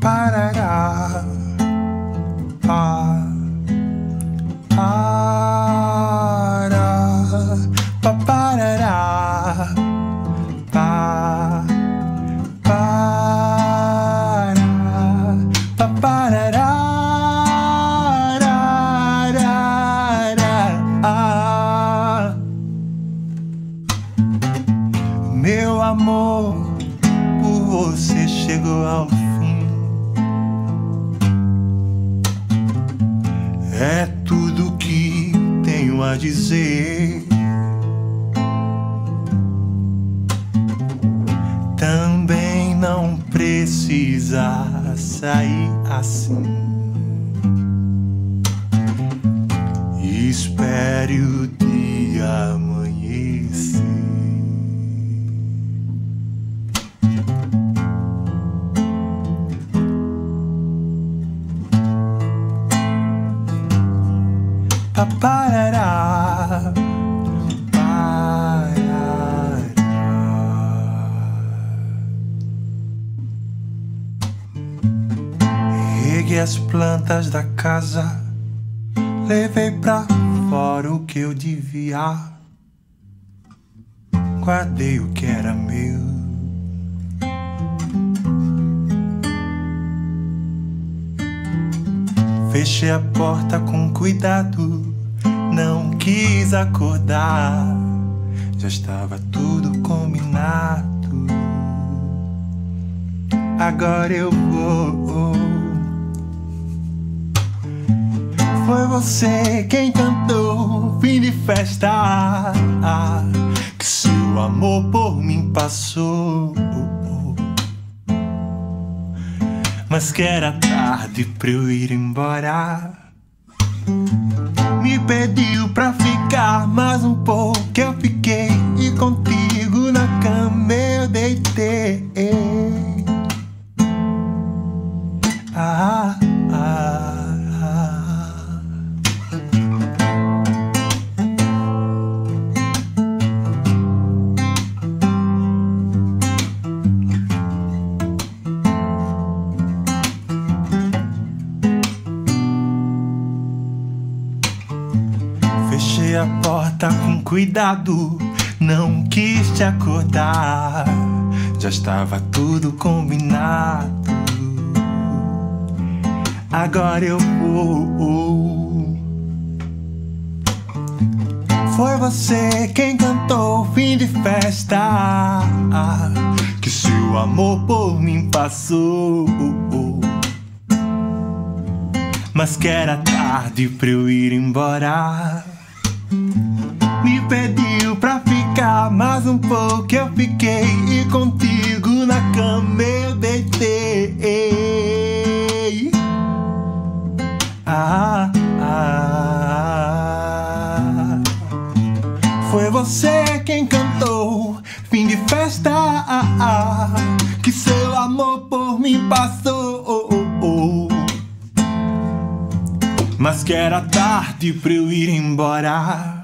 Paparará, pá, para, paparará, pá, para, paparará, meu amor, por você chegou ao fim. É tudo que tenho a dizer. Também não precisa sair assim. Espere o dia amanhecer. Paparará, parará. Reguei as plantas da casa, levei pra fora o que eu devia, guardei o que era meu. Fechei a porta com cuidado, não quis acordar, já estava tudo combinado. Agora eu vou. Foi você quem cantou fim de festa, que seu amor por mim passou. Mas que era tarde pra eu ir embora. Me pediu pra ficar mais um pouco, eu fiquei, e contigo na cama eu deitei. Ah, ah, ah. Fechei a porta com cuidado, não quis te acordar, já estava tudo combinado. Agora eu vou. Foi você quem cantou fim de festa, que seu amor por mim passou. Mas que era tarde pra eu ir embora. Me pediu pra ficar mais um pouco, eu fiquei, e contigo na cama eu deitei. Ah, ah. Foi você quem cantou fim de festa, que seu amor por mim passou. Mas que era tarde pra eu ir embora.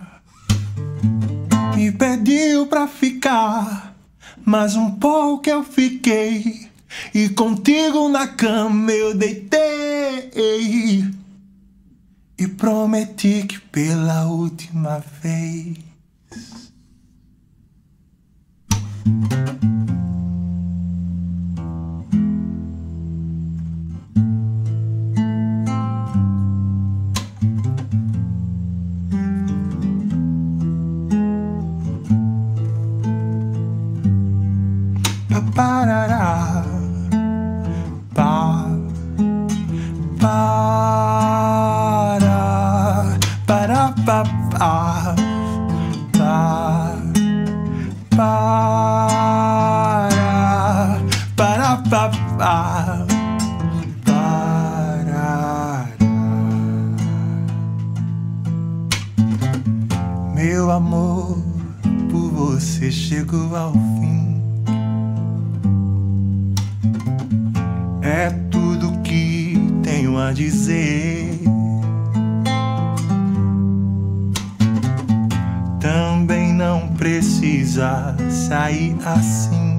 Me pediu pra ficar mais um pouco, eu fiquei, e contigo na cama eu deitei. E prometi que pela última vez paparará, pá, para, pá, pá, para, pá, pá, para. Meu amor, por você chegou ao fim. É tudo que tenho a dizer. Também não precisa sair assim.